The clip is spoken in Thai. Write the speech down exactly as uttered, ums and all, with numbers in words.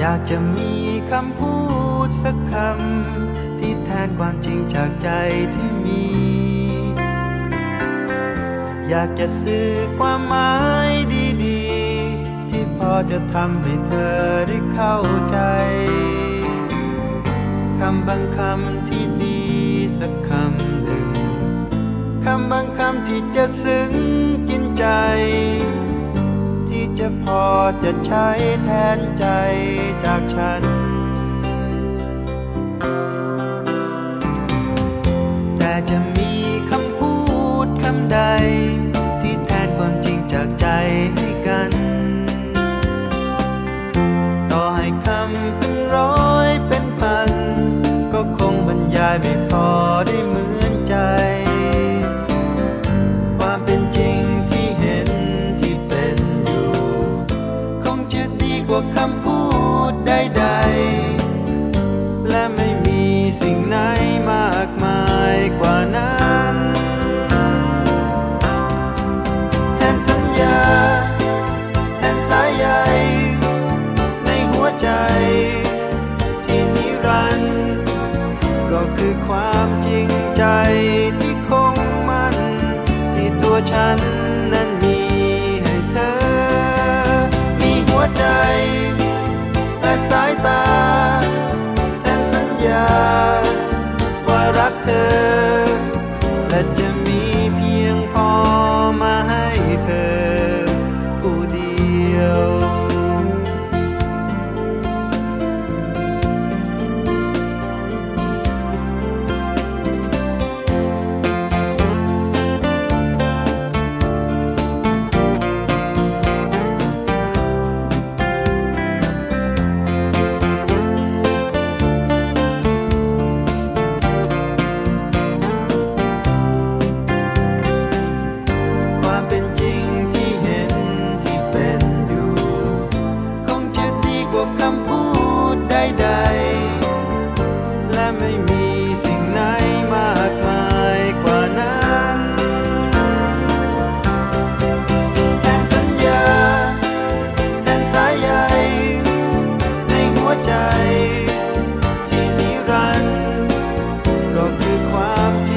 ากจะมีคำพูดสักคำที่แทนความจริงจากใจที่มีอยากจะสื่อความหมายดีๆที่พอจะทำให้เธอได้เข้าใจคำบางคำที่ดีสักคำหนึ่งคำบางคำที่จะซึ้งกินใจที่จะพอจะใช้แทนใจจากฉันแต่จะมีคำพูดคำใดที่แทนความจริงจากใจให้กันต่อให้คำเป็นร้อยเป็นพันก็คงบรรยายไม่พอได้เหมือนใจความเป็นจริงที่เห็นที่เป็นอยู่คงจะดีกว่าคำพูดใดๆและไม่มีสิ่งไหนมากมายกว่านั้นแทนสัญญาแทนสายใยในหัวใจที่นิรันดร์ก็คือความจริงใจที่คงมั่นที่ตัวฉันนั้นมีให้เธอมีหัวใจและสายตาแทนสัญญาว่ารักเธอและจะมีเพียงพอมาให้เธอผู้เดียวคำพูดใดๆและไม่มีสิ่งไหนมากมายกว่านั้นแทนสัญญาแทนสายใยในหัวใจที่นิรันดร์ก็คือความจริง